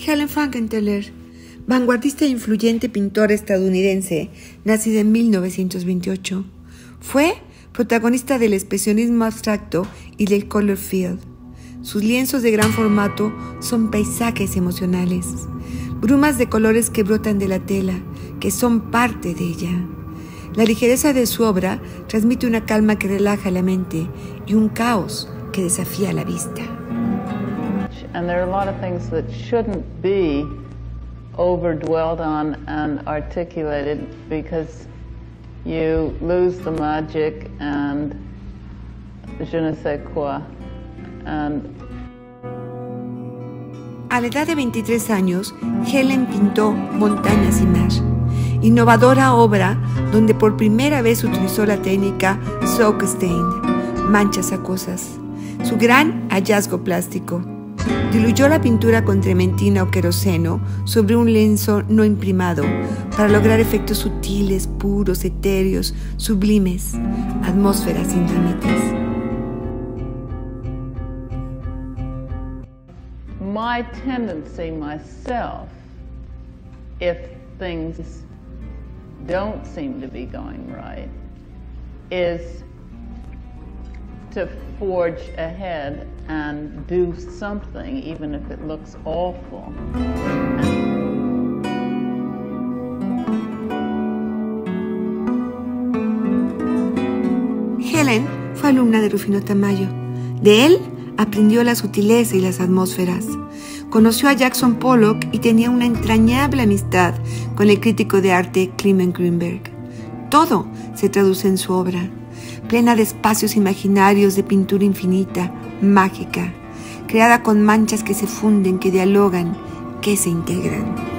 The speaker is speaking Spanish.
Helen Frankenthaler, vanguardista e influyente pintora estadounidense, nacida en 1928, fue protagonista del expresionismo abstracto y del color field. Sus lienzos de gran formato son paisajes emocionales, brumas de colores que brotan de la tela, que son parte de ella. La ligereza de su obra transmite una calma que relaja la mente y un caos que desafía la vista. And there are a lot of things that shouldn't be overdwelled on and articulated because you lose the magic and je ne sais quoi. A la edad de 23 años, Helen pintó Montañas y Mar, innovadora obra donde por primera vez utilizó la técnica soak stain, manchas acuosas, su gran hallazgo plástico. Diluyó la pintura con trementina o queroseno sobre un lienzo no imprimado para lograr efectos sutiles, puros, etéreos, sublimes, atmósferas sin límites. My tendency myself, if things don't seem to be going right, is to forge ahead and do something, even if it looks awful. Helen fue alumna de Rufino Tamayo. De él aprendió la sutileza y las atmósferas. Conoció a Jackson Pollock y tenía una entrañable amistad con el crítico de arte Clement Greenberg. Todo se traduce en su obra, plena de espacios imaginarios de pintura infinita, mágica, creada con manchas que se funden, que dialogan, que se integran.